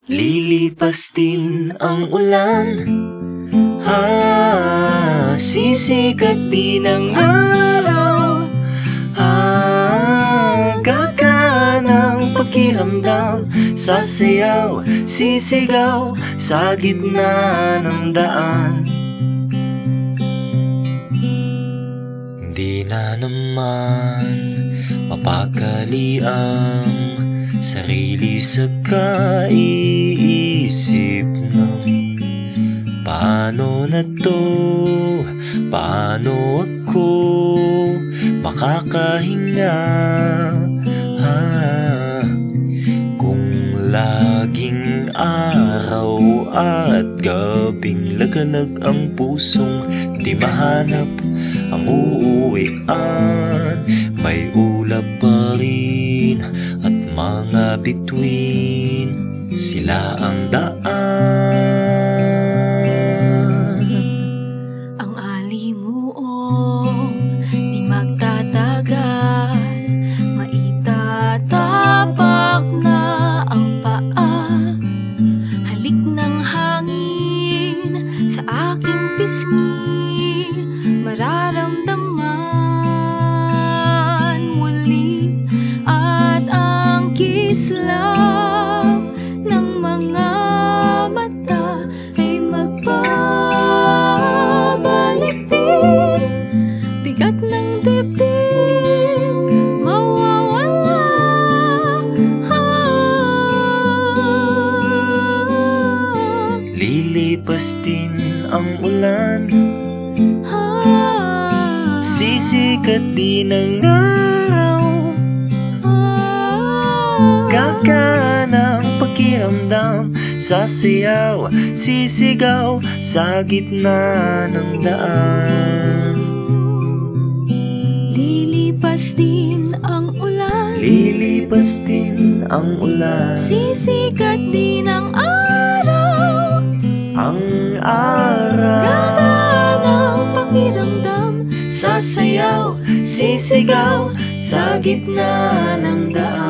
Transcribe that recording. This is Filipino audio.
Lilipas din ang ulan, sisikat din ang araw, gagaan ang pakiramdam, sasayaw, sisigaw sa gitna ng daan. Hindi na naman mapakali ang sarili sa kaiisip ng paano na to, paano ako makakahinga, kung laging araw at gabing lagalag ang pusong di mahanap ang uuwian. May ulap pa rin at mga bituin, sila ang daan. Ang alimuong di magtatagal, maitatapak na ang paa. Halik ng hangin sa aking pisngi, mararamdaman muli at ang kislap ng mga mata ay magbabalik din. Bigat ng dibdib mawawala, Lilipas din ang ulan, sisikat din ang araw, gagaan ang pakiramdam, sasayaw, sisigaw sa gitna ng daan. Lilipas din ang ulan, Lilipas din ang ulan, sisikat din ang araw, ang araw, gagaan ang pakiramdam, sasayaw, sisigaw sa gitna ng daan.